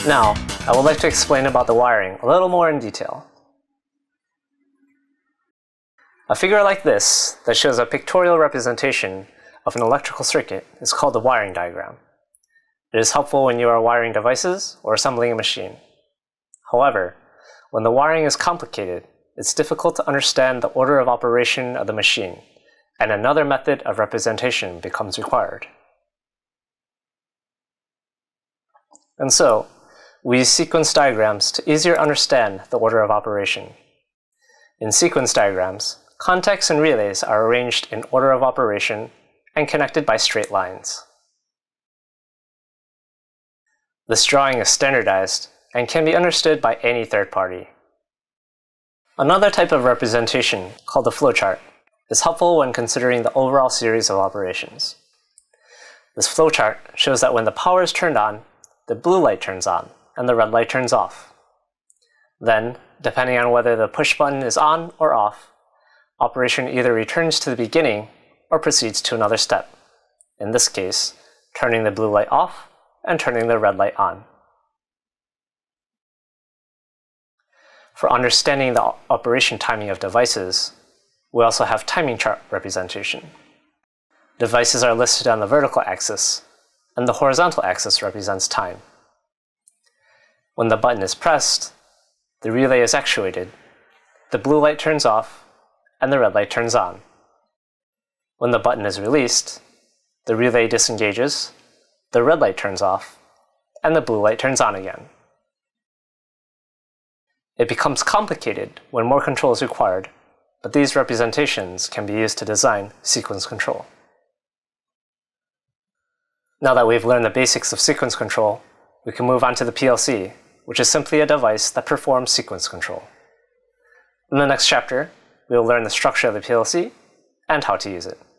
Now, I would like to explain about the wiring a little more in detail. A figure like this, that shows a pictorial representation of an electrical circuit, is called the wiring diagram. It is helpful when you are wiring devices or assembling a machine. However, when the wiring is complicated, it's difficult to understand the order of operation of the machine, and another method of representation becomes required. And so, we use sequence diagrams to easier understand the order of operation. In sequence diagrams, contacts and relays are arranged in order of operation and connected by straight lines. This drawing is standardized and can be understood by any third party. Another type of representation, called the flowchart, is helpful when considering the overall series of operations. This flowchart shows that when the power is turned on, the blue light turns on and the red light turns off. Then, depending on whether the push button is on or off, operation either returns to the beginning or proceeds to another step. In this case, turning the blue light off and turning the red light on. For understanding the operation timing of devices, we also have timing chart representation. Devices are listed on the vertical axis, and the horizontal axis represents time. When the button is pressed, the relay is actuated, the blue light turns off, and the red light turns on. When the button is released, the relay disengages, the red light turns off, and the blue light turns on again. It becomes complicated when more control is required, but these representations can be used to design sequence control. Now that we've learned the basics of sequence control, we can move on to the PLC, which is simply a device that performs sequence control. In the next chapter, we will learn the structure of the PLC and how to use it.